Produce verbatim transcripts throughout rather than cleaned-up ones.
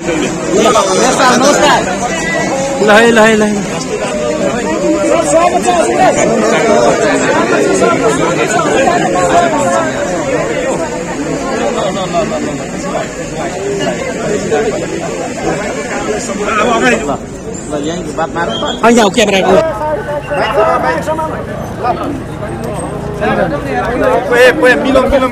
ल है ल है ल anh giàu kia này Puede, puede, milom, milom,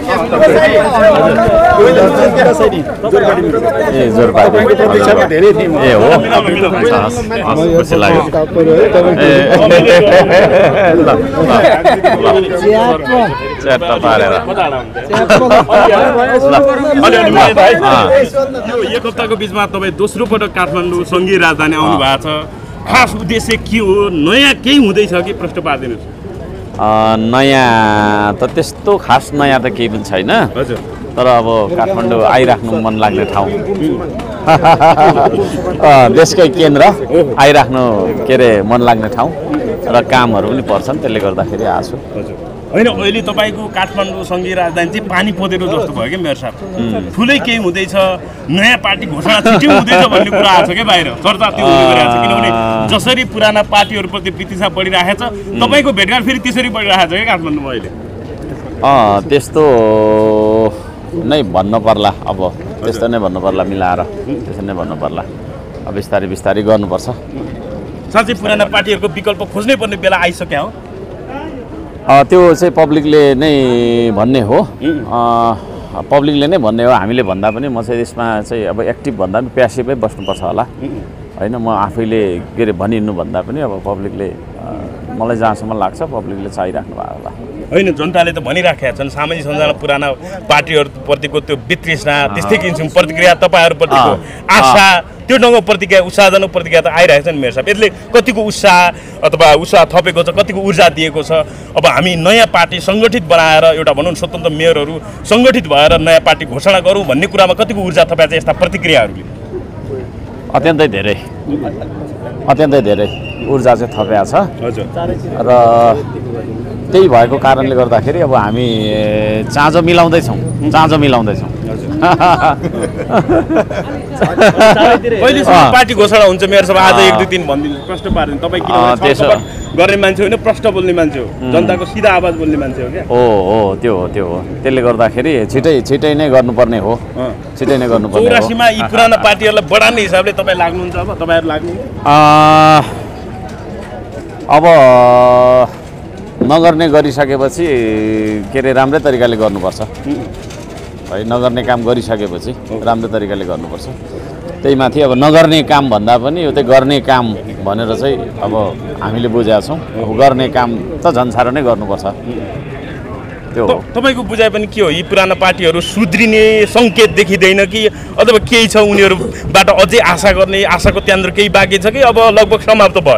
ए जोर पार्टी ए हो खुसी लाग्यो च्याट्टा पारेर यो एक हप्ताको बिचमा तपाईँ दोस्रो पटक काठमाडौँ सङ्घीय राजधानी आउनु भएको छ खास उद्देश्य के हो नयाँ केही हुँदैछ कि प्रश्न पारिदिनुहोस् नयाँ त त्यस्तो खास नयाँ त केही पनि छैन हजुर तर अब काठमाडौँ आइराख्नु मन लाग्ने ठाउँ देशकै केन्द्र आइराख्नु के अरे मन लाग्ने ठाउँ र कामहरू पनि पर्छन् त्यसले गर्दाखेरि आएको छु होइन अहिले तपाईँको काठमाडौँ सङ्घीय राजधानी चाहिँ पानी पँधेरो जस्तो भयो क्या मेरो साथ ठुलै केही हुँदैछ नयाँ पार्टी घोषणा छिटो हुँदैछ भन्ने कुरा आएको छ क्या बाहिर चर्चा त्यो हुने गरिरहेको छ किनभने जसरी पुराना पार्टीहरूप्रति वितृष्णा बढिरहेको छ तपाईँको भेटघाट फेरि त्यसरी बढिरहेको छ क्या काठमाडौँमा अहिले अँ त्यस्तो नै भन्नु पर्ला अब त्यस्तो नै भन्नु पर्ला मिलाएर त्यसो नै भन्नु पर्ला अब बिस्तारै बिस्तारै गर्नुपर्छ साँच्चै पुराना पार्टीहरूको विकल्प खोज्नै पर्ने बेला आइसक्यो हो त्यो चाहिँ पब्लिकले नै भन्ने हो पब्लिकले नै भन्ने हो हामीले भन्दा पनि म चाहिँ यसमा चाहिँ अब एक्टिभ भन्दा पनि प्यासिभै बस्नुपर्छ होला होइन म आफैले के अरे भनिनु भन्दा पनि अब पब्लिकले मलाई जहाँसम्म लाग्छ पब्लिकले चाहिराख्नु भएको होला होइन जनताले त भनिराखेका छन् सामाजिक सञ्जालमा पुराना पार्टीहरूप्रतिको त्यो वितृष्णा त्यस्तै किसिमको प्रतिक्रिया तपाईँहरूप्रतिको आशा त्यो ढङ्गको प्रतिक्रिया उत्साहजनक प्रतिक्रिया त आइरहेको छ नि मेरो साहब यसले कतिको उत्साह अथवा उत्साह थपेको छ कतिको ऊर्जा दिएको छ अब हामी नयाँ पार्टी सङ्गठित बनाएर एउटा भनौँ न स्वतन्त्र मेयरहरू सङ्गठित भएर नयाँ पार्टी घोषणा गरौँ भन्ने कुरामा कतिको ऊर्जा थपेको छ यस्ता प्रतिक्रियाहरूले अत्यन्तै धेरै अत्यन्तै धेरै ऊर्जा चाहिँ थपेको छ हजुर र त्यही भएको कारणले गर्दाखेरि अब हामी चाँजो मिलाउँदैछौँ चाँजो मिलाउँदैछौँ कहिलेसम्म पार्टी घोषणा हुन्छ मेरो सभा आज एक दुई दिन भनिदिनु प्रश्न पारिदिनु तपाईँ किन गर्ने मान्छे होइन प्रश्न बोल्ने मान्छे हो जनताको सिधा आवाज बोल्ने मान्छे हो क्या हो हो त्यो हो त्यो हो त्यसले गर्दाखेरि छिटै छिटै नै गर्नुपर्ने हो छिटै नै गर्नुपर्ने हो चौरासीमा यी पुराना पार्टीहरूलाई बढाउने हिसाबले तपाईँ लाग्नुहुन्छ अब तपाईँहरू लाग्नु अब नगर्ने गरिसकेपछि के अरे राम्रै तरिकाले गर्नुपर्छ है नगर्ने काम गरिसकेपछि राम्रो तरिकाले गर्नुपर्छ त्यही माथि अब नगर्ने काम भन्दा पनि यो चाहिँ गर्ने काम भनेर चाहिँ अब हामीले बुझेका छौँ गर्ने काम त झन् साह्रो नै गर्नुपर्छ त्यो तपाईँको बुझाइ पनि के हो यी पुराना पार्टीहरू सुध्रिने सङ्केत देखिँदैन कि अथवा केही छ उनीहरूबाट अझै आशा गर्ने आशाको त्यहाँनिर केही बाँकी छ कि अब लगभग समाप्त भयो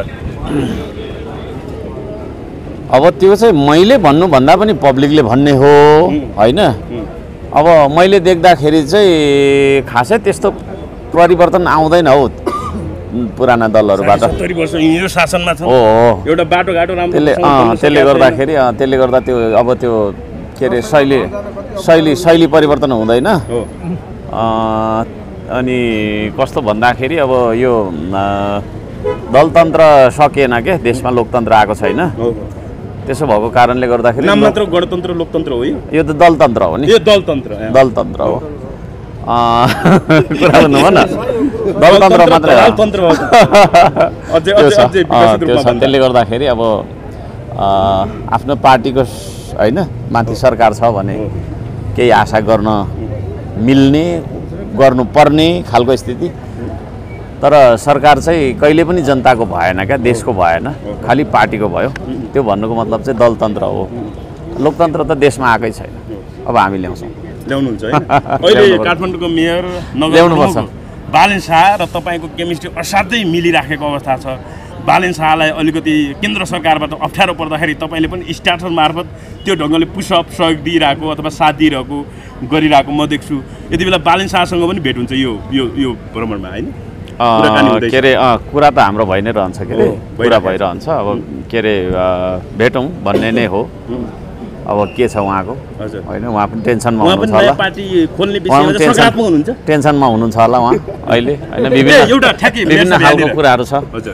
अब त्यो चाहिँ मैले भन्नुभन्दा पनि पब्लिकले भन्ने हो होइन अब मैले देख्दाखेरि चाहिँ खासै त्यस्तो परिवर्तन आउँदैन हौ पुराना दलहरूबाट सत्तरी वर्ष यिनीहरू शासनमा छ हो एउटा बाटोघाटो राम्रो त्यसले त्यसले गर्दाखेरि त्यसले गर्दा त्यो अब त्यो के अरे शैली शैली शैली परिवर्तन हुँदैन अनि कस्तो भन्दाखेरि अब यो दलतन्त्र सकिएन के देशमा लोकतन्त्र आएको छैन त्यसो भएको कारणले गर्दाखेरि नाम मात्र गणतन्त्र लोकतन्त्र हो यो त दलतन्त्र हो नि यो दलतन्त्र दलतन्त्र हो कुरा भन्नु भन दलतन्त्र मात्रै त्यसले गर्दाखेरि अब आफ्नो पार्टीको होइन माथि सरकार छ भने केही आशा गर्न मिल्ने गर्नुपर्ने खालको स्थिति तर सरकार चाहिँ कहिले पनि जनताको भएन क्या देशको भएन खालि पार्टीको भयो त्यो भन्नुको मतलब चाहिँ दलतन्त्र हो लोकतन्त्र त देशमा आएकै छैन अब हामी ल्याउँछौँ ल्याउनुहुन्छ है अहिले काठमाडौँको मेयर ल्याउनुपर्छ बालेन शाह र तपाईँको केमिस्ट्री असाध्यै मिलिराखेको अवस्था छ बालेन शाहलाई अलिकति केन्द्र सरकारबाट अप्ठ्यारो पर्दाखेरि तपाईँले पनि स्टार्टर मार्फत त्यो ढङ्गले पुसअप सहयोग दिइरहेको अथवा साथ दिइरहेको गरिरहेको म देख्छु यति बेला बालेन शाहसँग पनि भेट हुन्छ यो यो यो भ्रमणमा होइन के अरे कुरा त हाम्रो भइ नै रहन्छ के अरे कुरा भइरहन्छ अब के अरे भेटौँ भन्ने नै हो अब के छ उहाँको हजुर होइन उहाँ पनि टेन्सनमा उहाँ पनि हुनुहुन्छ होला नयाँ पार्टी खोल्ने विषयमा चाहिँ सकारात्मक हुनुहुन्छ टेन्सनमा हुनुहुन्छ होला उहाँ अहिले होइन विभिन्न एउटा ठ्याक्कै विभिन्न खालको कुराहरू छ हजुर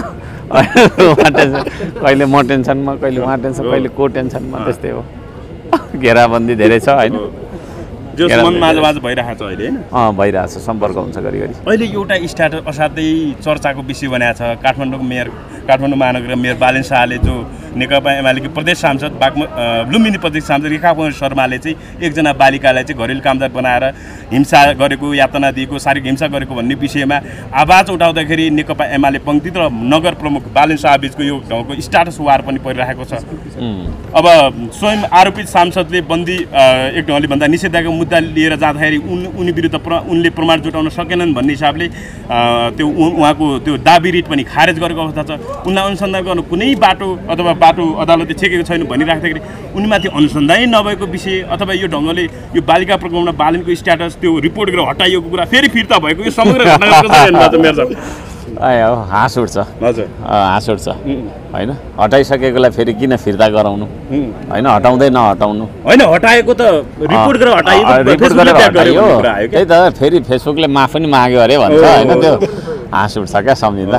उहाँ टेन्सन कहिले म टेन्सनमा कहिले उहाँ टेन्सन कहिले को टेन्सनमा त्यस्तै हो घेराबन्दी धेरै छ होइन जो मन माझ माझ भइरहेको छ अहिले हैन अँ भइरहेछ सम्पर्क हुन्छ घरिघरि अहिले एउटा स्टार्ट असाध्यै चर्चाको विषय बनाएको छ काठमाडौँको मेयर काठमाडौँ महानगरका मेयर बालेन शाहले जो नेकपा एमालेकी प्रदेश सांसद बागम लुम्बिनी प्रदेश सांसद रेखा कुमार शर्माले चाहिँ एकजना बालिकालाई चाहिँ घरेलु कामदार बनाएर हिंसा गरेको यातना दिएको शारीरिक हिंसा गरेको भन्ने विषयमा आवाज उठाउँदाखेरि नेकपा एमाले पङ्क्ति र नगर प्रमुख बालेन शाह बिचको यो ढङ्गको स्टाटस वार पनि परिरहेको छ अब स्वयं आरोपित सांसदले बन्दी एक ढङ्गले भन्दा निषेधाज्ञाको मुद्दा लिएर जाँदाखेरि उन उनी विरुद्ध प्र उनले प्रमाण जुटाउन सकेनन् भन्ने हिसाबले त्यो उहाँको त्यो दाबी रिट पनि खारेज गरेको अवस्था छ उनलाई अनुसन्धान गर्न कुनै बाटो अथवा बाटो अदालतले छेकेको छैन भनिराख्दाखेरि उनीमाथि अनुसन्धानै नभएको विषय अथवा यो ढङ्गले यो बालिका प्रकरणमा बालनको स्ट्याटस त्यो रिपोर्ट गरेर हटाइएको कुरा फेरि फिर्ता भएको यो समग्र घटना आयो हाँस उठ्छ हजुर हाँस उठ्छ होइन हटाइसकेकोलाई फेरि किन फिर्ता गराउनु होइन हटाउँदै नहटाउनु होइन हटाएको त रिपोर्ट गरेर हटाइयो रिपोर्ट गरेर हटाइयो त्यही त फेरि फेसबुकले माफ पनि माग्यो अरे भन्छ होइन त्यो हाँस उठ्छ क्या सम्झिँदा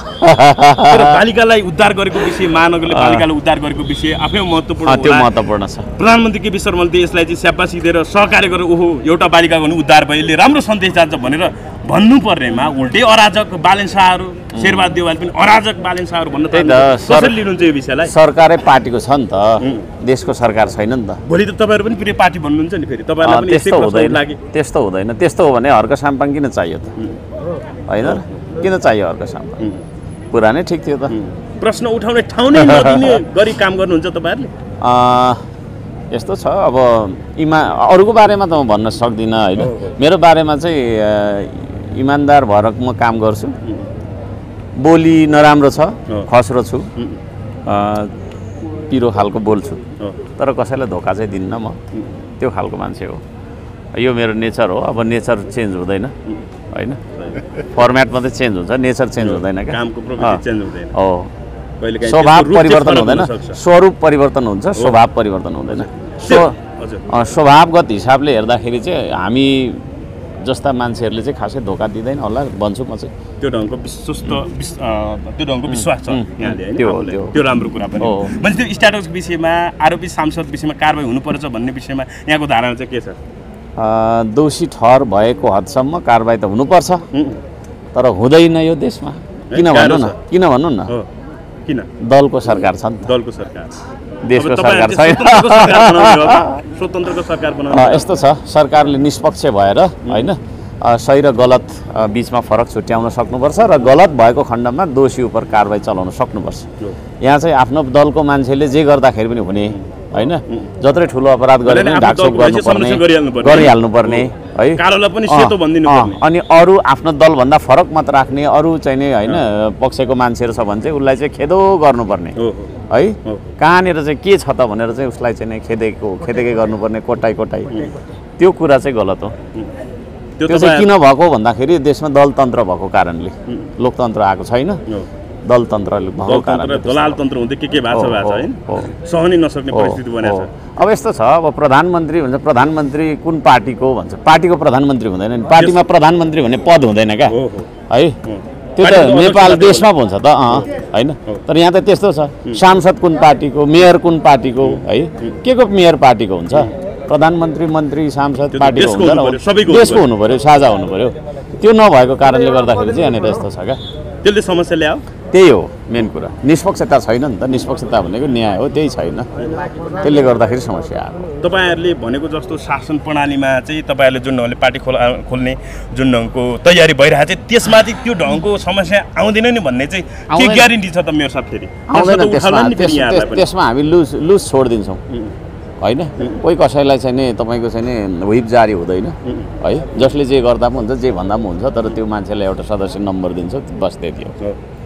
बालिकालाई उद्धार गरेको विषय महानगरले बालिकालाई उद्धार गरेको विषय आफै महत्त्वपूर्ण त्यो महत्त्वपूर्ण छ प्रधानमन्त्री केपी शर्माले यसलाई चाहिँ स्याबासी दिएर सहकार्य गरेर ओहो एउटा बालिकाको पनि उद्धार भयो यसले राम्रो सन्देश जान्छ भनेर भन्नुपर्नेमा उल्टै अराजक बालेन शाहहरू शेरबहादुर देवाल पनि अराजक बालेन शाहहरू भन्न कसरी लिनुहुन्छ यो विषयलाई सरकारै पार्टीको छ नि त देशको सरकार छैन नि त भोलि त तपाईँहरू पनि फेरि पार्टी भन्नुहुन्छ नि फेरि तपाईँहरूलाई पनि त्यस्तो हुँदैन त्यस्तो हुँदैन त्यस्तो हो भने हर्क साम्पाङ किन चाहियो त होइन किन चाहियो हर्क साम्पाङ पुरानै ठिक थियो त प्रश्न उठाउने ठाउँ नै नदिने गरी काम गर्नुहुन्छ तपाईँहरूले यस्तो छ अब इमा अरूको बारेमा त म भन्न सक्दिनँ होइन मेरो बारेमा चाहिँ इमान्दार भएर म काम गर्छु बोली नराम्रो छ खस्रो छु पिरो खालको बोल्छु तर कसैलाई धोका चाहिँ दिन्न म त्यो खालको मान्छे हो यो मेरो नेचर हो अब नेचर चेन्ज हुँदैन होइन फर्मेट मात्रै चेन्ज हुन्छ नेचर चेन्ज हुँदैन क्या हो स्वभाव परिवर्तन हुँदैन स्वरूप परिवर्तन हुन्छ स्वभाव परिवर्तन हुँदैन स्वभावगत हिसाबले हेर्दाखेरि चाहिँ हामी जस्ता मान्छेहरूले चाहिँ खासै धोका दिँदैन होला भन्छु म चाहिँ त्यो ढङ्गको विश्वस्त त्यो ढङ्गको विश्वास छ यहाँले होइन त्यो राम्रो कुरा पनि हो भने त्यो स्ट्याटसको विषयमा आरोपी सांसद विषयमा कारबाही हुनुपर्छ भन्ने विषयमा यहाँको धारणा चाहिँ के छ दोषी ठहर भएको हदसम्म कारबाही त हुनुपर्छ तर हुँदैन यो देशमा किन भन्नु न किन भन्नु न किन दलको सरकार छ नि दलको सरकार देशको सरकार छैन स्वतन्त्रको सरकार बनाउनु यस्तो छ सरकारले निष्पक्ष भएर होइन सही र गलत बिचमा फरक छुट्याउन सक्नुपर्छ र गलत भएको खण्डमा दोषी उप कारबाही चलाउन सक्नुपर्छ यहाँ चाहिँ आफ्नो दलको मान्छेले जे गर्दाखेरि पनि हुने होइन जत्रै ठुलो अपराध गरे पनि ढाकछोप गर्नुपर्ने गरिहाल्नुपर्ने है अनि अरू आफ्नो दलभन्दा फरक मत राख्ने अरू चाहिँ नि होइन पक्षको मान्छेहरू छ भने चाहिँ उसलाई चाहिँ खेदो गर्नुपर्ने है कहाँनिर चाहिँ के छ त भनेर चाहिँ उसलाई चाहिँ खेदेको खेदेकै गर्नुपर्ने कोटाइ कोटाइ त्यो कुरा चाहिँ गलत हो त्यो चाहिँ किन भएको भन्दाखेरि देशमा दलतन्त्र भएको कारणले लोकतन्त्र आएको छैन दलतन्त्र भएको कारणले दलालतन्त्र हुँदै के के भएको छ भएको हैन सहनै नसक्ने परिस्थिति बनेको छ अब यस्तो छ अब प्रधानमन्त्री भन्छ प्रधानमन्त्री कुन पार्टीको भन्छ पार्टीको प्रधानमन्त्री हुँदैन नि पार्टीमा प्रधानमन्त्री भन्ने पद हुँदैन क्या है त्यो त नेपाल देशमा हुन्छ त अँ होइन तर यहाँ त त्यस्तो छ सांसद कुन पार्टीको मेयर कुन पार्टीको है के को मेयर पार्टीको हुन्छ प्रधानमन्त्री मन्त्री सांसद पार्टीको हुन्छ देशको हुनु पर्यो साझा हुनु पर्यो त्यो नभएको कारणले गर्दाखेरि चाहिँ यहाँनिर यस्तो छ क्या त्यसले समस्या ल्यायो त्यही हो मेन कुरा निष्पक्षता छैन नि त निष्पक्षता भनेको न्याय हो त्यही छैन त्यसले गर्दाखेरि समस्या आएको तपाईँहरूले भनेको जस्तो शासन प्रणालीमा चाहिँ तपाईँहरूले जुन ढङ्गले पार्टी खोल खोल्ने जुन ढङ्गको तयारी भइरहेको छ त्यसमा चाहिँ त्यो ढङ्गको समस्या आउँदैन नि भन्ने चाहिँ के ग्यारेन्टी छ त मेरो साथ फेरि आउँदैन त्यसमा हामी लुज लुज छोडिदिन्छौँ होइन कोही कसैलाई चाहिँ नि तपाईँको चाहिँ नि व्हिप जारी हुँदैन है जसले जे गर्दा पनि हुन्छ जे भन्दा पनि हुन्छ तर त्यो मान्छेलाई एउटा सदस्य नम्बर दिन्छ बस त्यति हो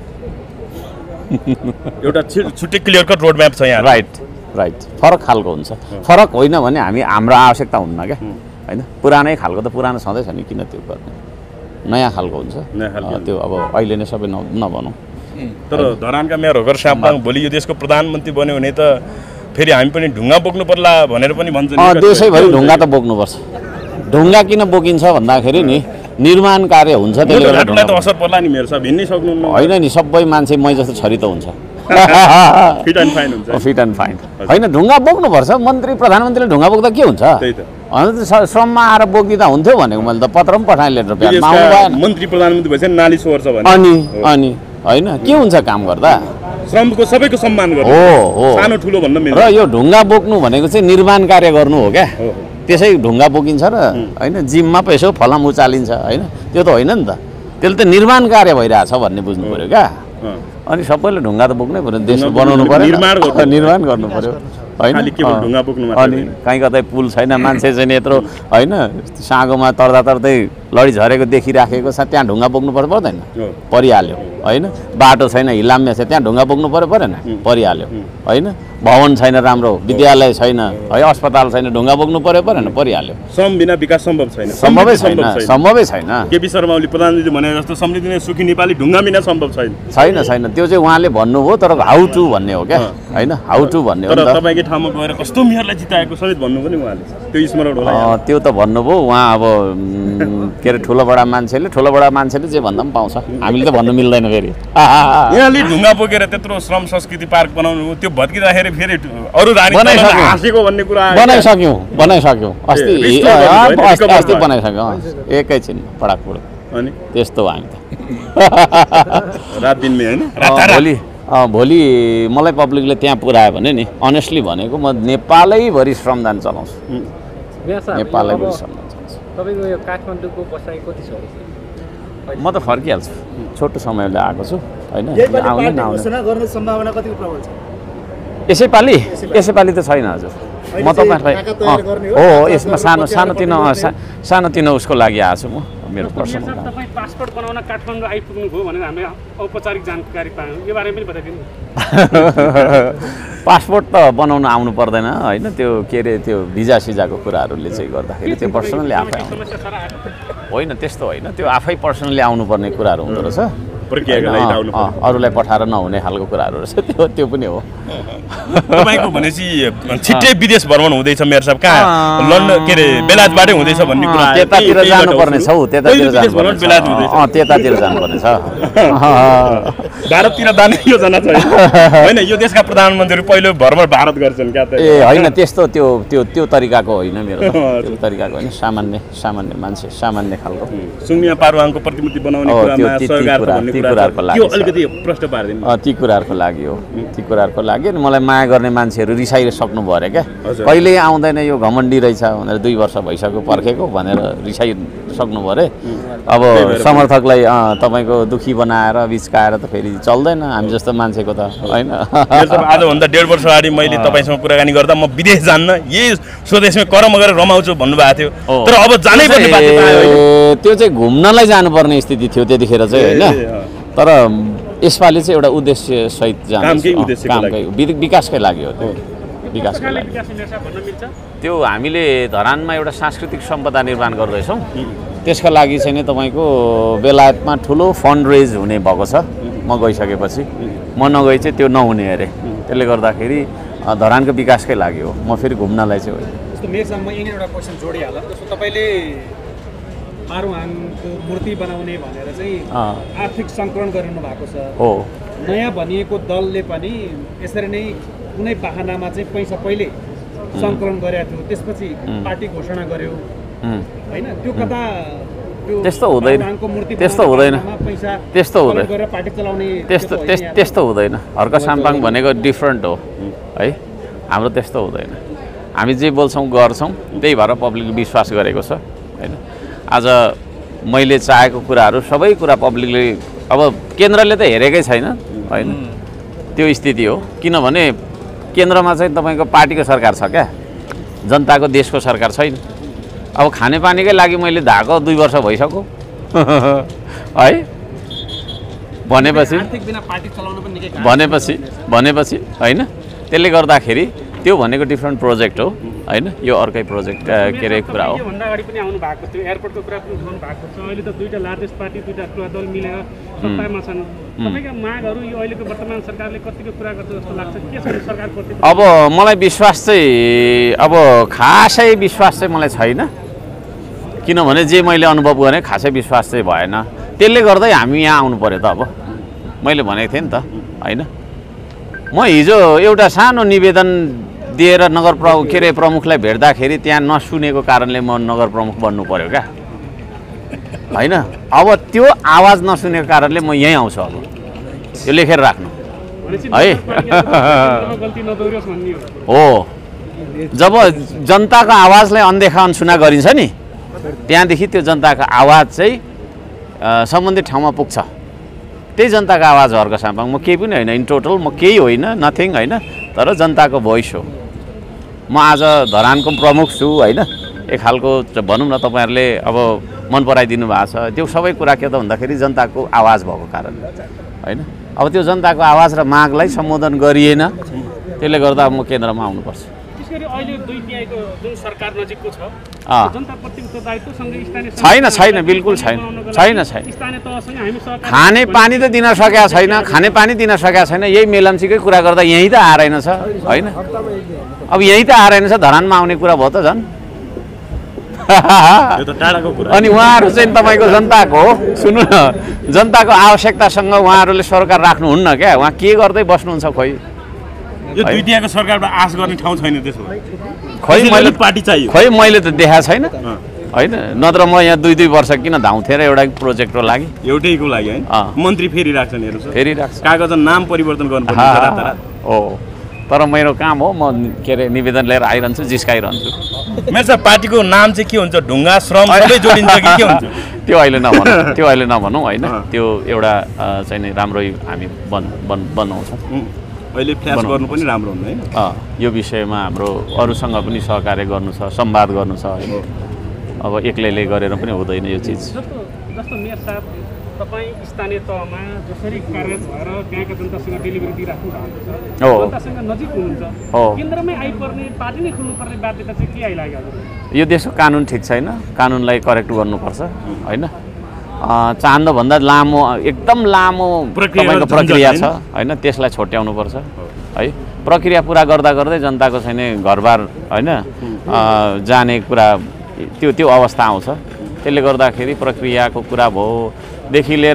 एउटा छुट्टै क्लियर कट रोड म्याप छ यहाँ राइट राइट फरक खालको हुन्छ फरक होइन भने हामी हाम्रो आवश्यकता हुन्न क्या होइन पुरानै खालको त पुरानो छँदैछ नि किन त्यो गर्ने नयाँ खालको हुन्छ त्यो अब अहिले नै सबै नभनौँ तर धरानका मेयर होकर साम्पाङ भोलि यो देशको प्रधानमन्त्री बन्यो भने त फेरि हामी पनि ढुङ्गा बोक्नु पर्ला भनेर पनि भन्छ अँ देशैभरि ढुङ्गा त बोक्नुपर्छ। ढुङ्गा किन बोकिन्छ भन्दाखेरि नि निर्माण कार्य हुन्छ त्यसले गर्दा घाटुलाई त असर पर्ला नि मेरो सब हिँड्नै सक्नुहुन्न होइन नि सबै मान्छे मै जस्तो छरी त हुन्छ फिट एन्ड फाइन हुन्छ फिट एन्ड फाइन होइन ढुङ्गा बोक्नुपर्छ। मन्त्री प्रधानमन्त्रीले ढुङ्गा बोक्दा के हुन्छ त्यही त अन्त श्रममा आएर बोकिदिँदा हुन्थ्यो भनेको मैले त पत्र पनि पठाएँ लेटर प्याडमा आउनु भएन। मन्त्री प्रधानमन्त्री भएपछि नाली सोहोर्छ भने अनि अनि होइन के हुन्छ काम गर्दा श्रमको सबैको सम्मान गर्नु हो हो सानो ठुलो भन्दा मिल्दैन। र यो ढुङ्गा बोक्नु भनेको चाहिँ निर्माण कार्य गर्नु हो क्या त्यसै ढुङ्गा बोकिन्छ र होइन जिममा पो यसो फलाम उचालिन्छ होइन त्यो त होइन नि त त्यसले त निर्माण कार्य भइरहेछ भन्ने बुझ्नु पऱ्यो क्या। अनि सबैले ढुङ्गा त बोक्नै पऱ्यो देश बनाउनु पऱ्यो निर्माण गर्नु पऱ्यो होइन अनि कहीँ कतै पुल छैन मान्छे चाहिँ यत्रो होइन साँगोमा तर्दा तर्दै लडी झरेको देखिराखेको छ त्यहाँ ढुङ्गा बोक्नु पर्छ पर्दैन परिहाल्यो होइन बाटो छैन हिलाम्य छ त्यहाँ ढुङ्गा बोक्नु पऱ्यो परेन परिहाल्यो होइन भवन छैन राम्रो विद्यालय छैन है अस्पताल छैन ढुङ्गा बोक्नु पऱ्यो परेन परिहाल्यो। श्रम बिना विकास सम्भव छैन सम्भवै छैन सम्भवै छैन। केपी शर्मा ओली प्रधानमन्त्रीले भने जस्तो समृद्धि नै सुखी नेपाली ढुङ्गा बिना सम्भव छैन छैन छैन त्यो चाहिँ उहाँले भन्नुभयो तर हाउ टु भन्ने हो क्या होइन हाउ टु भन्ने हो। तर तपाईँकै ठाउँमा गएर कस्तो मेयरलाई जिताएको समेत भन्नु पनि उहाँले त्यो स्मरण होला त्यो त भन्नुभयो उहाँ अब के अरे ठुलो बडा मान्छेले ठुलो बडा मान्छेले जे भन्दा पनि पाउँछ हामीले त भन्नु मिल्दैन फेरि। यहाँले ढुङ्गा बोकेर त्यत्रो श्रम संस्कृति पार्क बनाउनु त्यो भत्किँदाखेरि फेरि अरू हाँसेको भन्ने कुरा बनाइसक्यौँ बनाइसक्यौँ अस्ति अस्ति बनाइसक्यौँ एकैछिन पडाक पुडक अनि त्यस्तो हामी त रात दिनमै होइन भोलि भोलि मलाई पब्लिकले त्यहाँ पुऱ्यायो भने नि अनेस्टली भनेको म नेपालैभरि श्रमदान चलाउँछु नेपालैभरि श्रमदान चलाउँछु। तपाईँको यो काठमाडौँको बसाइ कति छ म त फर्किहाल्छु छोटो समयले आएको छु होइन यसैपालि यसैपालि त छैन हजुर म तपाईँलाई हो यसमा सानो सानोतिनो सानोतिनो उसको लागि आएको छु म मेरो पर्सनल तपाईँ पासपोर्ट बनाउन काठमाडौँ आइपुग्नु भयो भनेर हामीले औपचारिक जानकारी पायौँ यो बारेमा पनि बताइदिनु। पासपोर्ट त बनाउन आउनु पर्दैन होइन त्यो के अरे त्यो भिजा सिजाको कुराहरूले चाहिँ गर्दाखेरि त्यो पर्सनली आफै होइन त्यस्तो होइन त्यो आफै पर्सनली आउनुपर्ने कुराहरू हुँदो रहेछ अरूलाई पठाएर नहुने खालको कुराहरू रहेछ त्यो त्यो पनि हो। तपाईँको भनेपछि छिट्टै विदेश भ्रमण हुँदैछ मेरो साहब कहाँ लन्डन के अरे बेलायतबाटै हुँदैछ भन्ने कुरा त्यतातिर जानुपर्ने छ हौ त्यतातिर जानुपर्ने त्यतातिर जानुपर्ने छ भारततिर जाने योजना छ होइन यो देशका प्रधानमन्त्रीहरू पहिलो भ्रमण भारत गर्छन् क्या ए होइन त्यस्तो त्यो त्यो त्यो तरिकाको होइन मेरो त्यो तरिकाको होइन सामान्य सामान्य मान्छे सामान्य खालको सुमिया पारुवाङको प्रतिमुर्ति बनाउने कुरामा सहयोग भन्ने कुराहरुको लागि त्यो अलिकति प्रश्न पार्दिनु अ ती कुराहरुको लागि हो ती कुराहरुको लागि अनि मलाई माया गर्ने मान्छेहरु रिसाइसक्नु भयो रे क्या कहिले आउँदैन यो घमण्डी रहेछ भनेर दुई वर्ष भइसक्यो पर्खेको भनेर रिसाइसक्नु भयो रे अब समर्थकलाई तपाईको दुखी बनाएर बिचकाएर त फेरि चल्दैन हामी जस्तो मान्छेको त हैन आज भन्दा डेढ वर्ष अगाडि मैले तपाईसँग कुराकानी गर्दा म विदेश जान्न यही स्वदेशमै कर्म गरेर रमाउँछु भन्नुभएको थियो तर अब जानै पर्ने बाध्यता आयो त्यो चाहिँ घुम्नलाई जानुपर्ने स्थिति थियो त्यतिखेर चाहिँ हैन तर यसपालि चाहिँ एउटा उद्देश्य सहित जानु कामकै उद्देश्यको लागि विकासकै लागि हो त्यो विकासकै लागि त्यो हामीले धरानमा एउटा सांस्कृतिक सम्पदा निर्माण गर्दैछौँ त्यसका लागि चाहिँ नि तपाईको बेलायतमा ठुलो फन्ड रेज हुने भएको छ म गइसकेपछि म नगई चाहिँ त्यो नहुने अरे त्यसले गर्दाखेरि धरानको विकासकै लागि हो म फेरि घुम्नलाई चाहिँ होइन जस्तो मेरसँग म यहीँ एउटा क्वेसन जोडिहाल्छु जस्तो तपाईँले मारुहाङको मूर्ति बनाउने भनेर चाहिँ आर्थिक सङ्कलन गरिनु भएको छ हो नयाँ भनिएको दलले पनि यसरी नै कुनै बाहनामा चाहिँ पैसा पहिले सङ्कलन गरेको थियो त्यसपछि पार्टी घोषणा गर्यो हैन त्यो कता त्यस्तो हुँदैन त्यस्तो हुँदैन त्यस्तो हुँदैन त्यस्तो त्यस्तो हुँदैन हर्क साम्पाङ भनेको डिफ्रेन्ट हो है हाम्रो त्यस्तो हुँदैन हामी जे बोल्छौँ गर्छौँ त्यही भएर पब्लिकले विश्वास गरेको छ हैन आज मैले चाहेको कुराहरू सबै कुरा पब्लिकले अब केन्द्रले त हेरेकै छैन हैन त्यो स्थिति हो किनभने केन्द्रमा चाहिँ तपाईँको पार्टीको सरकार छ क्या जनताको देशको सरकार छैन अब खानेपानीकै लागि मैले धाएको दुई वर्ष भइसक्यो है भनेपछि भनेपछि भनेपछि होइन त्यसले गर्दाखेरि त्यो भनेको डिफ्रेन्ट प्रोजेक्ट हो होइन, यो अर्कै प्रोजेक्ट के अरे कुरा हो। भन्दा अगाडि पनि आउनु भएको थियो, एयरपोर्टको कुरा पनि उठाउनु भएको छ। अहिले त दुईटा लार्जेस्ट पार्टी दुईटा ठुला दल मिलेर सत्तामा छन्। तपाईँका मागहरू यो अहिलेको वर्तमान सरकारले कतिको पुरा गर्छ जस्तो लाग्छ? के छ सरकारप्रति? अब मलाई विश्वास चाहिँ अब खासै विश्वास चाहिँ मलाई छैन, किनभने जे मैले अनुभव गरेँ खासै विश्वास चाहिँ भएन। त्यसले गर्दै हामी यहाँ आउनु पऱ्यो त। अब मैले भनेको थिएँ नि त होइन, म हिजो एउटा सानो निवेदन दिएर नगर प्रमुख के अरे प्रमुखलाई भेट्दाखेरि त्यहाँ नसुनेको कारणले म नगर प्रमुख बन्नु पऱ्यो क्या होइन। अब त्यो आवाज नसुनेको कारणले म यहीँ आउँछु। अब यो लेखेर राख्नु है हो। जब जनताको आवाजलाई अनदेखा अनसुना गरिन्छ नि, त्यहाँदेखि त्यो जनताको आवाज चाहिँ सम्बन्धित ठाउँमा पुग्छ। त्यही जनताको आवाजहरूको साम्पाङ म केही पनि होइन, इन टोटल म केही होइन, नथिङ होइन, तर जनताको भोइस हो। म आज धरानको प्रमुख छु होइन, एक खालको भनौँ न तपाईँहरूले अब मन पराइदिनु भएको छ। त्यो सबै कुरा के त भन्दाखेरि जनताको आवाज भएको कारण होइन। अब त्यो जनताको आवाज र मागलाई सम्बोधन गरिएन, त्यसले गर्दा म केन्द्रमा आउनुपर्छ। छैन छैन बिल्कुल छैन छैन छैन खाने पानी त दिन सकेका छैन, खाने पानी दिन सकेका छैन। यही मेलम्चीकै कुरा गर्दा यहीँ त आएर छ होइन। अब यहीँ त आएर छ, धरानमा आउने कुरा भयो त झन्। अनि उहाँहरू चाहिँ तपाईँको जनताको हो, सुन्नु न, जनताको आवश्यकतासँग उहाँहरूले सरकार राख्नुहुन्न क्या। उहाँ के गर्दै बस्नुहुन्छ? खोइ यो दुई दियाको सरकारमा आश गर्ने ठाउँ छैन त्यसो भए। खोइ मैले पार्टी चाहियो, खोइ मैले त देखाएको छैन होइन। नत्र म यहाँ दुई दुई वर्ष किन धाउँथेँ र एउटा प्रोजेक्टको लागि, एउटैको लागि होइन। मन्त्री फेरि राख्छन्, हेर्नु फेरि राख्छ, कागज नाम परिवर्तन गर्नुपर्छ हो। तर मेरो काम हो, म के अरे निवेदन लिएर आइरहन्छु, जिस्काइरहन्छु। मेरो साहब पार्टीको नाम चाहिँ के हुन्छ? ढुङ्गा श्रम सबै जोडिन्छ कि के हुन्छ? त्यो अहिले नभनौँ, त्यो अहिले नभनौँ होइन। त्यो एउटा चाहिँ नि राम्रै हामी बन बन बनाउँछौँ। अहिले फ्ल्यास गर्नु पनि राम्रो हुन्न हैन। अँ यो विषयमा हाम्रो अरूसँग पनि सहकार्य गर्नु छ, संवाद गर्नु छ होइन। अब एक्लैले गरेर पनि हुँदैन यो चिज। जस्तो मेयर साहब, तपाईँ स्थानीय तहमा जसरी कार्यरत भएर त्यहाँका जनतासँग डेलिभरी दिइराख्नु भएको छ, जनतासँग नजिक हुनुहुन्छ, केन्द्रमै आइपर्ने, पार्टी नै खोल्नुपर्ने बाध्यता चाहिँ के आइलाग्यो? यो देशको कानुन ठिक छैन, कानुनलाई करेक्ट गर्नुपर्छ होइन। चाहँदो भन्दा लामो, एकदम लामो तपाईँको प्रक्रिया छ होइन, त्यसलाई छोट्याउनुपर्छ है। प्रक्रिया पुरा गर्दा गर्दै जनताको चाहिँ घरबार होइन जाने कुरा, त्यो त्यो अवस्था आउँछ। त्यसले गर्दाखेरि प्रक्रियाको कुरा भएदेखि लिएर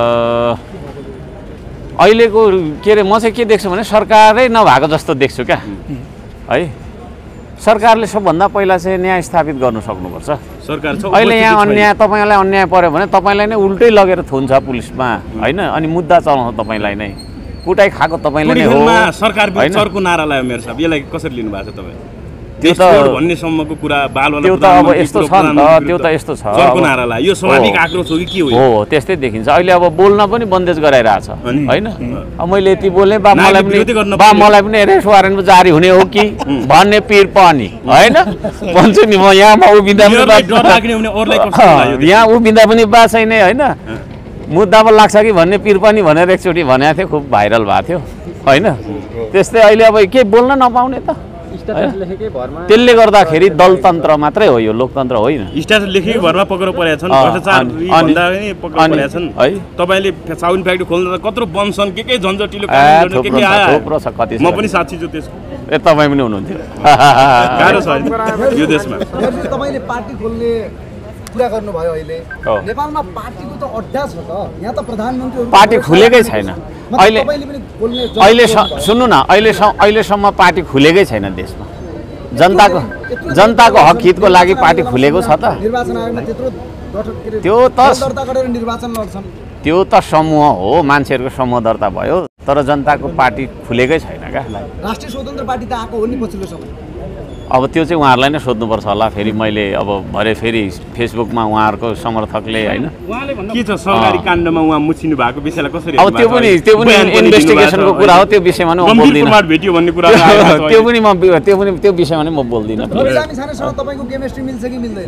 अहिलेको के अरे म चाहिँ के देख्छु भने सरकारै नभएको जस्तो देख्छु क्या है। सरकारले सबभन्दा पहिला चाहिँ न्याय स्थापित गर्नु सक्नुपर्छ। सरकार छ अहिले यहाँ अन्याय, तपाईँलाई अन्याय पर्यो भने तपाईँलाई नै उल्टै लगेर थुन्छ पुलिसमा होइन, अनि मुद्दा चलाउँछ तपाईँलाई नै, कुटाइ खाएको तपाईँले नै हो। सरकार चर्को नारा लगायो मेरो साहब, यसलाई कसरी लिनु भएको छ तपाईँ? त्यो त भन्ने सम्मको कुरा बालवाला त्यो त अब यस्तो छ नि त, त्यो त यस्तो छ चर्को नारा लाग्यो। यो स्वाभाविक आक्रोश हो कि के हो? हो त्यस्तै देखिन्छ। अहिले अब बोल्न पनि बन्देज गराइरहेछ होइन। अब मैले यति बोल्ने बा मलाई पनि बा मलाई पनि एरेस्ट वारेन्ट जारी हुने हो कि भन्ने पिर पनि होइन भन्छु नि म। यहाँ म उभिँदा यहाँ उभिँदा पनि बा छैन होइन, मुद्दामा लाग्छ कि भन्ने पिर पनि भनेर एकचोटि भनेको थियो, खुब भाइरल भएको थियो होइन। त्यस्तै अहिले अब के बोल्न नपाउने त, त्यसले गर्दाखेरि दलतन्त्र मात्रै हो यो, लोकतन्त्र होइन। स्ट्याटस लेखेको भरमा पक्रो परेका छन्, भ्रष्टाचार भन्दा पनि पक्रो परेका छन् है। तपाईले साउन फ्याक्ट्री खोल्दा कत्रो बमसन के के झन्झटिलो काम गर्ने के के आयो, थुप्रो छ कति। म पनि साथी छु त्यसको। ए तपाईँ पनि हुनुहुन्थ्यो। गाह्रो छ यो देशमा। तपाईले पार्टी खोल्ने कुरा गर्नुभयो, अहिले नेपालमा पार्टीको त अड्डा छ त, यहाँ त प्रधानमन्त्री पार्टी खुलेकै छैन अहिले। अहिले सुन्नु न, अहिले अहिलेसम्म पार्टी खुलेकै छैन देशमा। जनताको जनताको हक हितको लागि पार्टी खुलेको छ त। निर्वाचन आयोगमा त्यत्रो त्यो त दर्ता गरेर निर्वाचन लड्छन्, त्यो त समूह हो, मान्छेहरूको समूह दर्ता भयो, तर जनताको पार्टी खुलेकै छैन क्या। राष्ट्रिय स्वतन्त्र पार्टी त आएको हो नि पछिल्लो समय। अब त्यो चाहिँ उहाँहरूलाई नै सोध्नुपर्छ होला। फेरि मैले अब भरे फेरि फेसबुकमा उहाँहरूको समर्थकले होइन के छ सहकारी काण्डमा उहाँ मुछिनु भएको विषयलाई कसरी, अब त्यो पनि त्यो पनि इन्भेस्टिगेसनको कुरा हो, त्यो विषयमा नै म बोल्दिनँ। भेटियो भन्ने कुरा त्यो पनि म त्यो पनि त्यो विषयमा नै म बोल्दिनँ। तपाईँको केमिस्ट्री मिल्छ कि मिल्दैन?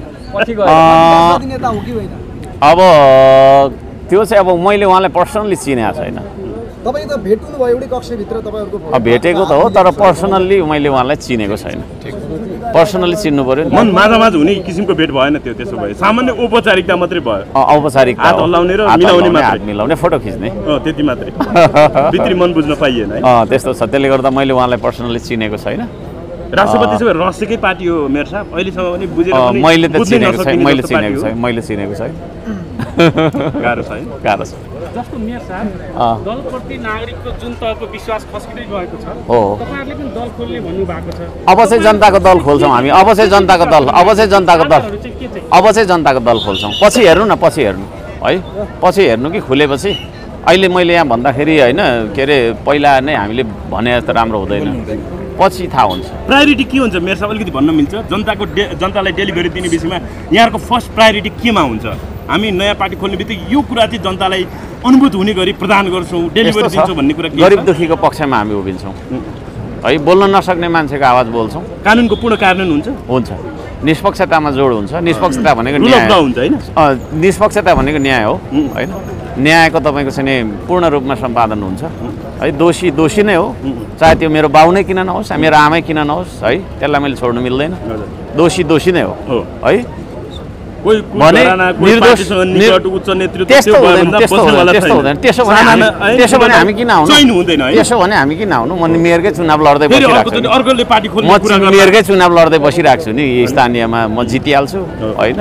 अब त्यो चाहिँ अब मैले उहाँलाई पर्सनली चिनेको छैन तपाईँ त भेट्नु भयो एउटै कक्षभित्र तपाईँहरूको भेटेको त हो तर पर्सनल्ली मैले उहाँलाई चिनेको छैन पर्सनल्ली चिन्नु पर्यो नि मन माझामाझ हुने किसिमको भेट भएन त्यो त्यसो भए सामान्य औपचारिकता मात्रै भयो औपचारिकता हात हल्लाउने र मिलाउने मात्रै हात मिलाउने फोटो खिच्ने अँ त्यति मात्रै भित्री मन बुझ्न पाइएन है अँ त्यस्तो छ त्यसले गर्दा मैले उहाँलाई पर्सनल्ली चिनेको छैन राष्ट्रपति सबै रहस्यकै पार्टी हो मेयर साहब अहिलेसम्म पनि बुझेर पनि मैले त बुझ्नै चिनेको छैन नसकिने मैले जस्तो पार्टी चिनेको हो। छैन मैले चिनेको छैन गाह्रो छ है गाह्रो छ जस्तो मेयर साहब दलप्रति नागरिकको जुन तहको विश्वास खस्किँदै गएको छ हो तपाईँहरूले पनि दल खोल्ने भन्नुभएको छ अब चाहिँ जनताको दल खोल्छौँ हामी अब चाहिँ जनताको दल अब चाहिँ जनताको दल आधारहरू चाहिँ के चाहिँ अब चाहिँ जनताको दल खोल्छौँ पछि हेर्नु न पछि हेर्नु है पछि हेर्नु कि खुलेपछि अहिले मैले यहाँ भन्दाखेरि होइन के अरे पहिला नै हामीले भने जस्तो राम्रो हुँदैन पछि थाहा हुन्छ प्रायोरिटी के हुन्छ मेयर साहब अलिकति भन्न मिल्छ जनताको डे- जनतालाई डेलिभरी दिने विषयमा यहाँको फर्स्ट प्रायोरिटी केमा हुन्छ हामी नयाँ पार्टी खोल्ने बित्तिकै यो कुरा चाहिँ जनतालाई अनुभूत हुने गरी प्रदान गर्छौँ डेलिभरी यस्तो छ, दिन्छौँ भन्ने कुरा के गरिब छ? दुखीको पक्षमा हामी उभिन्छौँ है बोल्न नसक्ने मान्छेको आवाज बोल्छौँ कानुनको पूर्ण कार्यान्वयन हुन्छ हुन्छ निष्पक्षतामा जोड हुन्छ निष्पक्षता भनेको रुल अफ न्याय ल हुन्छ होइन अँ, निष्पक्षता भनेको न्याय हो होइन न्यायको तपाईँको चाहिँ नि पूर्ण रूपमा सम्पादन हुन्छ है दोषी दोषी नै हो चाहे त्यो मेरो बाउ नै किन नहोस् मेरो आमै किन नहोस् है त्यसलाई मैले छोड्नु मिल्दैन दोषी दोषी नै हो हो। है कोही भने घराना, कोही निर्दोष पार्टीसँग निकट उच्च नेतृत्व त्यस्तो त्यो भयो हुँदैन भन्दा त्यस्तो बस्नेवाला हुँदैन त्यस्तो छैन। हुँदैन त्यसो भने साना- हामी है, त्यसो भने हामी किन आउनु चयन हुँदैन है त्यसो भने हामी किन आउनु म मेयरकै चुनाव लड्दै फेरि बसिरहेको अर्कोचोटि छु अर्कोले पार्टी म खोल्ने कुरा गर्दा मेयरकै चुनाव लड्दै बसिरहेको छु नि यी स्थानीयमा म जितिहाल्छु होइन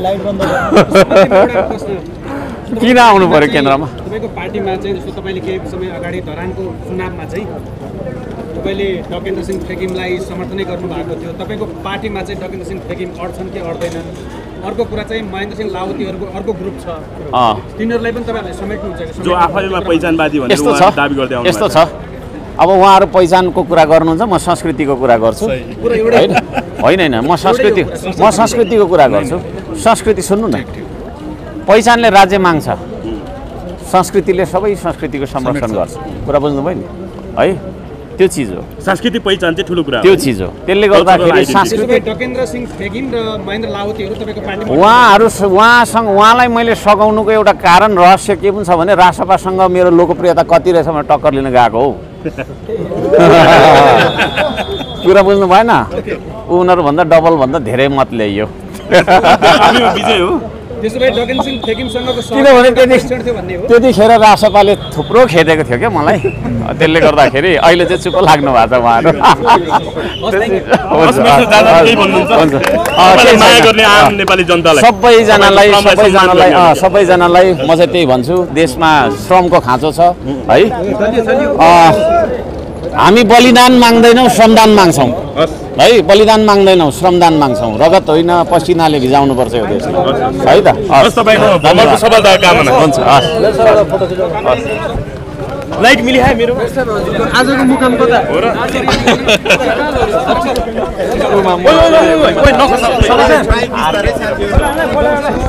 किन आउनु पर्यो केन्द्रमा तपाईँको पार्टीमा चाहिँ जस्तो तपाईँले केही समय अगाडि धरानको चुनावमा चाहिँ तपाईँले डकेन्द्र सिंह ठेकिमलाई समर्थनै गर्नुभएको थियो तपाईँको पार्टीमा चाहिँ डकेन्द्र सिंह ठेकिम अड्छन् कि अड्दैनन् अर्को कुरा चाहिँ महेन्द्र सिंह लाउतीहरूको अर्को ग्रुप छ अँ तिनीहरूलाई पनि तपाईँहरूले समेट्नुहुन्छ कि जो आफैमा पहिचानवादी भनेर यस्तो उहाँ छ दाबी गर्दै आउनु यस्तो छ अब उहाँहरू पहिचानको कुरा गर्नुहुन्छ म संस्कृतिको कुरा गर्छु होइन होइन होइन म संस्कृति म संस्कृतिको कुरा गर्छु संस्कृति सुन्नु न पहिचानले राज्य माग्छ संस्कृतिले सबै संस्कृतिको संरक्षण गर्छ कुरा बुझ्नुभयो नि है त्यो चिज हो सांस्कृतिक पहिचान चाहिँ ठुलो कुरा हो त्यो चिज हो त्यसले गर्दाखेरि identity। सांस्कृतिक डकेन्द्र सिंह ठेकिम र महेन्द्र लाउतीहरू तपाईँको पार्टीमा उहाँहरू उहाँसँग उहाँलाई मैले सघाउनुको एउटा कारण रहस्य के पनि छ भने रासपासँग मेरो लोकप्रियता कति रहेछ भने टक्कर लिन गएको हो कुरा बुझ्नु भएन उनीहरूभन्दा डबलभन्दा धेरै मत ल्याइयो हामी विजय हो त्यसो भए डकेन्द्र सिंह ठेकिमसँगको किनभने त्यति थियो भन्ने हो त्यतिखेर रासपाले थुप्रो खेदेको थियो क्या मलाई त्यसले गर्दाखेरि अहिले चाहिँ चुप लाग्नु भएको छ उहाँहरू हस् मिस्टर दादा केही भन्नुहुन्छ हुन्छ। अँ, तपाईँलाई केही माया छैन। गर्ने आम नेपाली जनतालाई सबैजनालाई तपाईँको श्रमलाई सबैजनालाई सम्मान अँ, गर्ने। सबैजनालाई म चाहिँ त्यही भन्छु देशमा श्रमको खाँचो छ है अँ, हामी बलिदान माग्दैनौँ श्रमदान माग्छौँ हस् है बलिदान माग्दैनौँ श्रमदान माग्छौँ रगत होइन पसिनाले भिजाउनुपर्छ यो देशलाई है त हस् हस्। तपाईँको भ्रमणको सफलताको कामना हुन्छ हस्। लाइट मिलिहाल्यो मेरो आजको मुकाम कता हो र ओइ, ओइ, ओइ, ओइ, ओइ, नखसा।